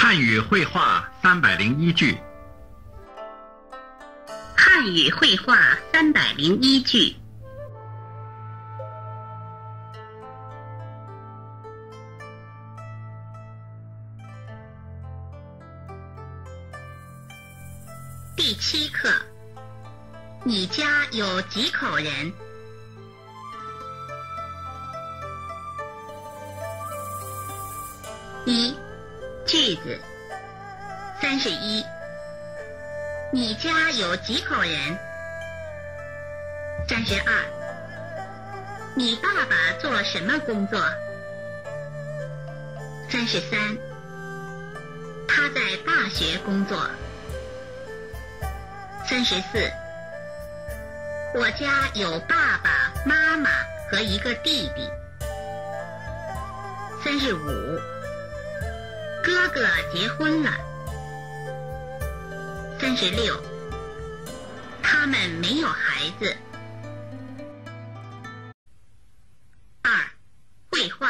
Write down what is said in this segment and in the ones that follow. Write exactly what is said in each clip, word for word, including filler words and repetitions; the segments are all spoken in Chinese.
汉语绘画三百零一句。 汉语绘画三百零一句。第七课，你家有几口人？一，句子。三十一。你家有几口人？三十二。你爸爸做什么工作？三十三。他在大学工作。三十四。我家有爸爸妈妈和一个弟弟。三十五。哥哥结婚了。三十六。他们没有孩子。二，绘画。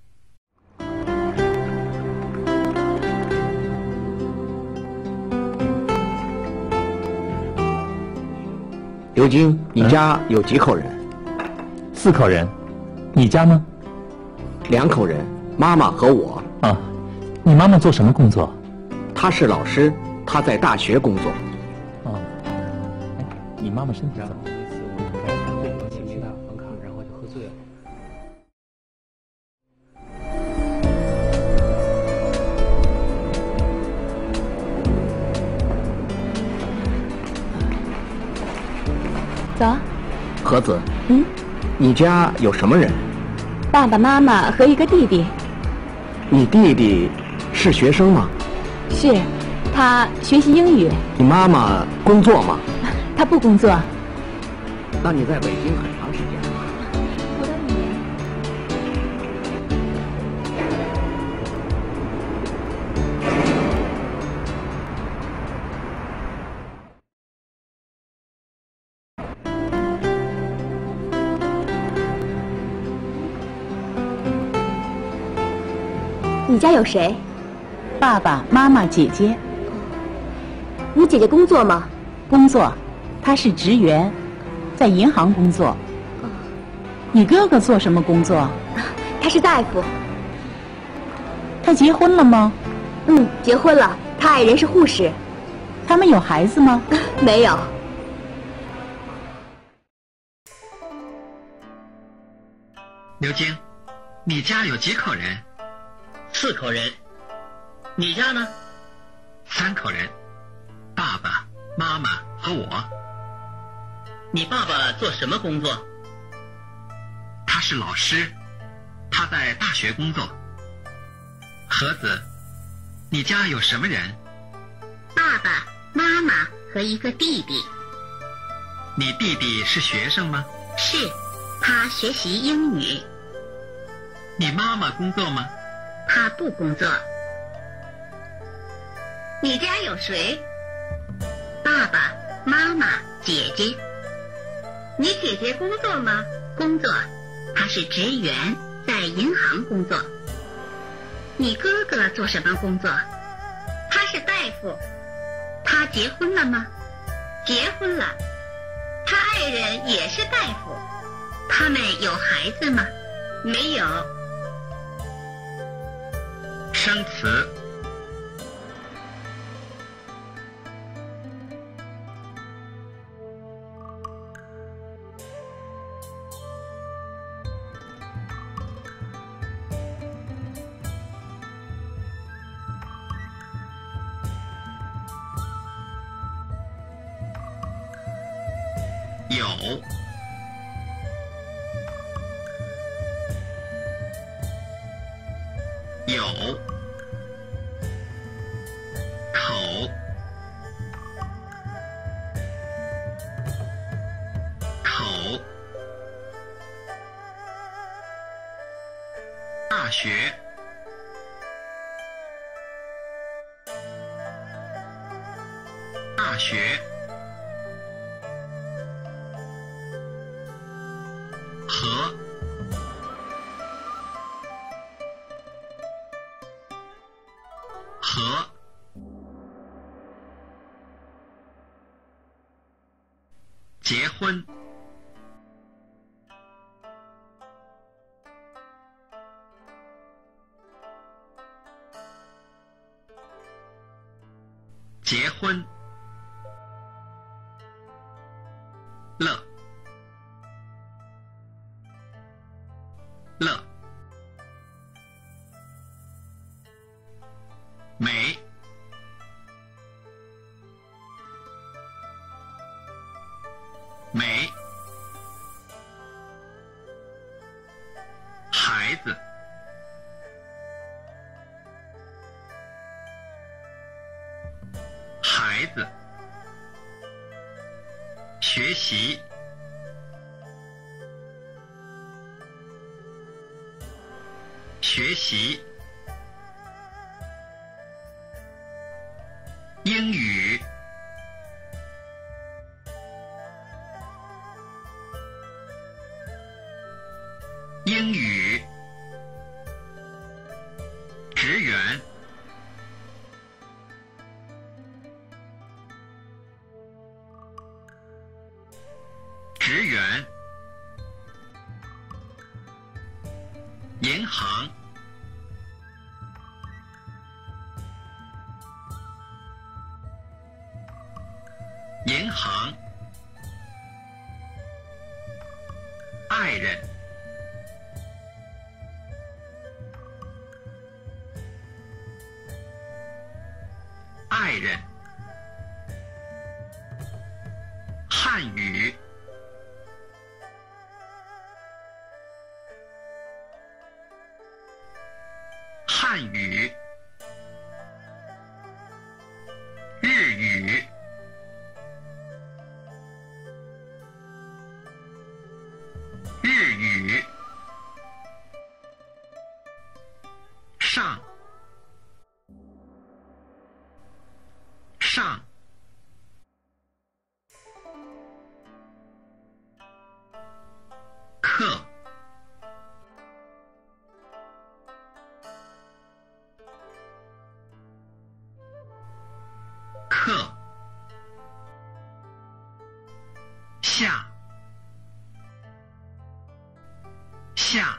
刘金，你家有几口人？ 四口人。你家呢？ 两口人，妈妈和我。 啊，你妈妈做什么工作？ 她是老师，她在大学工作。 哦，哎，你妈妈身体怎么样？ 请去打房卡，然后就喝醉了。 走。 盒子。 嗯。 你家有什么人？ 爸爸妈妈和一个弟弟。 你弟弟是学生吗？ 是，他学习英语。 你妈妈工作吗？ 他不工作。 那你在北京很长时间了？ 不到一年。你家有谁？ 爸爸妈妈姐姐。 你姐姐工作吗？ 工作，她是职员，在银行工作。你哥哥做什么工作？ 他是大夫。 他结婚了吗？ 嗯，结婚了，他爱人是护士。 他们有孩子吗？ 没有。 刘晶，你家有几口人？ 四口人。你家呢？ 三口人，爸爸妈妈和我。 你爸爸做什么工作？ 他是老师，他在大学工作。盒子，你家有什么人？ 爸爸妈妈和一个弟弟。 你弟弟是学生吗？ 是，他学习英语。 你妈妈工作吗？ 他不工作。你家有谁？爸爸妈妈姐姐。你姐姐工作吗？工作，她是职员，在银行工作。你哥哥做什么工作？他是大夫。他结婚了吗？结婚了。他爱人也是大夫。他们有孩子吗？没有。 生词。有。有。口。口。大学。大学。和。 和，结婚，结婚，乐，乐，美，美，孩子，孩子，学习，学习，英语，英语，职员，职员，银行，银行，爱人，爱人，汉语，汉语，日语，日语，上，上，课，课，下，下，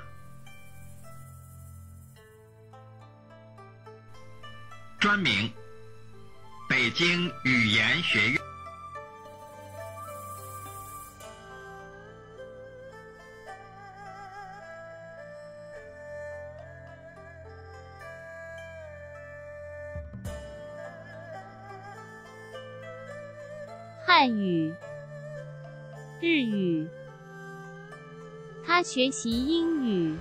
专名，北京语言学院。 汉语、日语，他学习英语。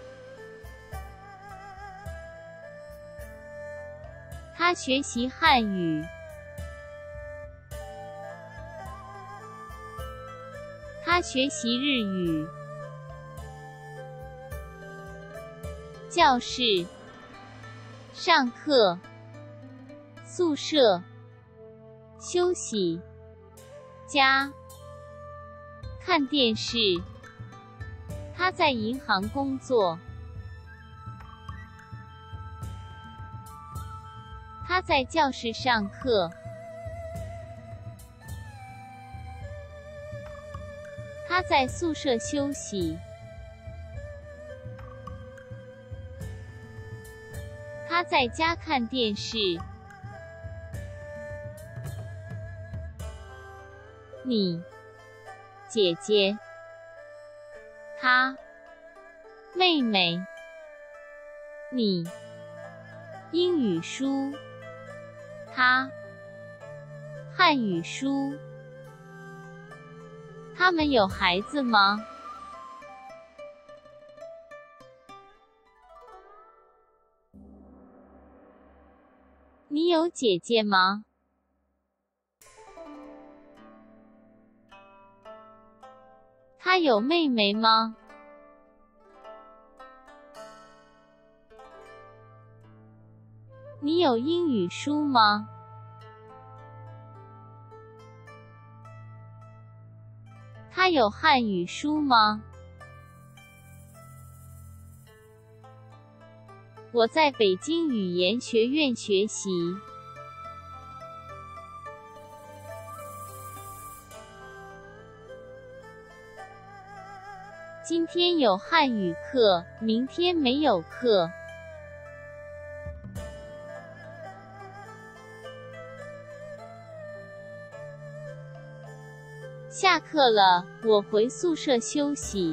他学习汉语。他学习日语。教室、上课、宿舍、休息、家、看电视。他在银行工作。他在教室上课。他在宿舍休息。他在家看电视。你，姐姐，她，妹妹，你，英语书，他，汉语书。他们有孩子吗？你有姐姐吗？他有妹妹吗？你有英语书吗？他有汉语书吗？ 我在北京语言学院学习。今天有汉语课，明天没有课。下课了，我回宿舍休息。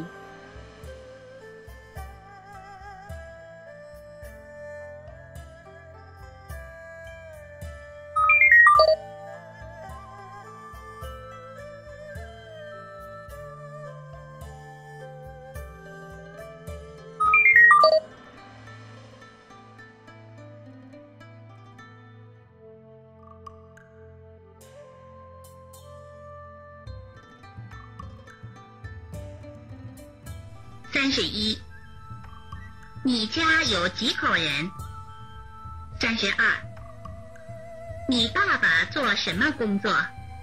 三十一，你家有几口人？三十二，你爸爸做什么工作？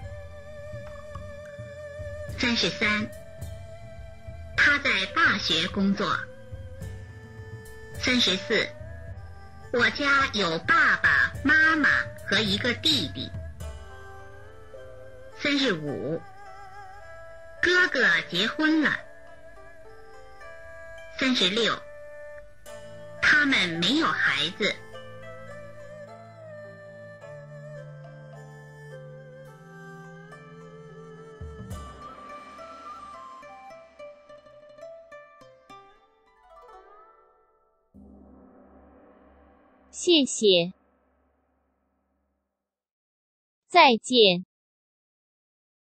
三十三，他在大学工作。三十四，我家有爸爸妈妈和一个弟弟。三十五，哥哥结婚了。三十六，他们没有孩子。 谢谢，再见。